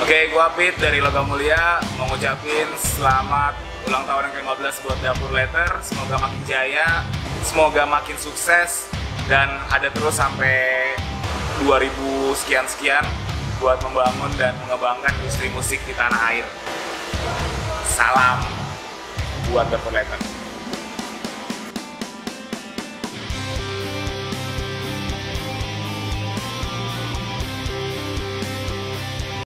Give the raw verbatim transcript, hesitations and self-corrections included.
Oke, gua Pit dari Logam Mulia mau ngucapin selamat ulang tahun yang ke lima belas buat Dapur Letter. Semoga makin jaya, semoga makin sukses, dan ada terus sampai dua ribu sekian-sekian buat membangun dan mengembangkan industri musik di tanah air. Salam buat Dapur Letter.